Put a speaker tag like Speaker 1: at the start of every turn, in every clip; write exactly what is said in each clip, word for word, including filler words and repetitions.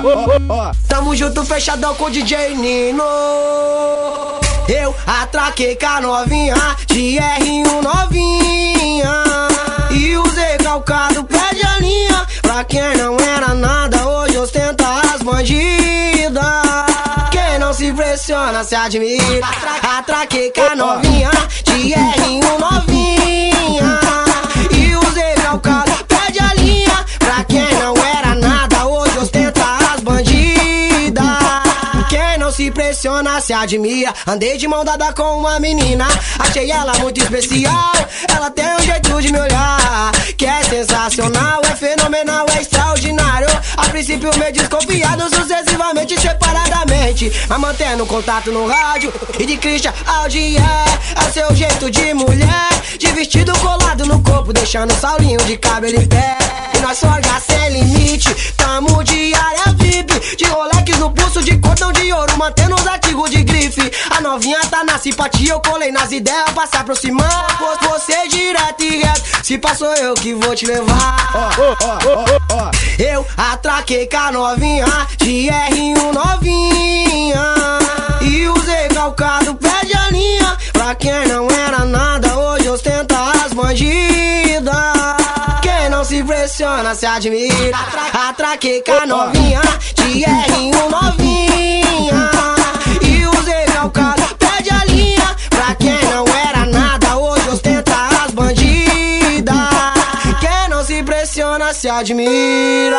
Speaker 1: Tamo junto, fechadão com o D J Nino. Eu atraquei com a novinha de R um novinha e usei calcado, pede a linha. Pra quem não era nada, hoje ostenta as bandidas. Quem não se impressiona, se admira. Atraquei com a novinha de R um novinha e usei calcado, pede a linha. Pra quem não era nada, hoje ostenta as bandidas. Quem não se impressiona, se admira. Andei de mão dada com uma menina, achei ela muito especial. Ela tem um jeito de me olhar que é sensacional, é fenomenal, é extraordinário. A princípio meio desconfiado, sucessivamente, separadamente, mas mantendo contato no rádio. E de Christian Audi é, é seu jeito de mulher, de vestido colado no corpo, deixando saulinho de cabelo em pé. E nós forga sem limite, tamo de área V I P, de Rolex no pulso, de cordão de ouro, mantendo os artigos de grife. A novinha tá na simpatia, eu colei nas ideias pra se aproximar. Você direto e reto, se passou eu que vou te levar. oh, oh, oh, oh, oh. Eu atraquei com a novinha de R um novinha e usei calcado, pede a linha. Pra quem não era nada, hoje ostenta as bandidas. Quem não se impressiona, se admira. Atraquei com a novinha de R um novinha e usei calcado, pede a linha. Pra quem não era nada, hoje ostenta as bandidas. Quem não se impressiona, se admira.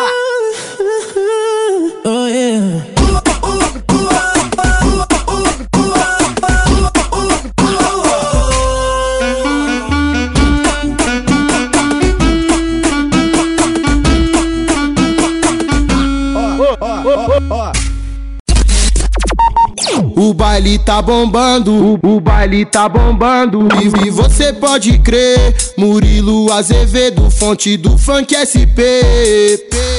Speaker 2: Oh, yeah.
Speaker 3: O baile tá bombando, o, o baile tá bombando. E, e você pode crer, Murilo Azevedo, fonte do funk S P.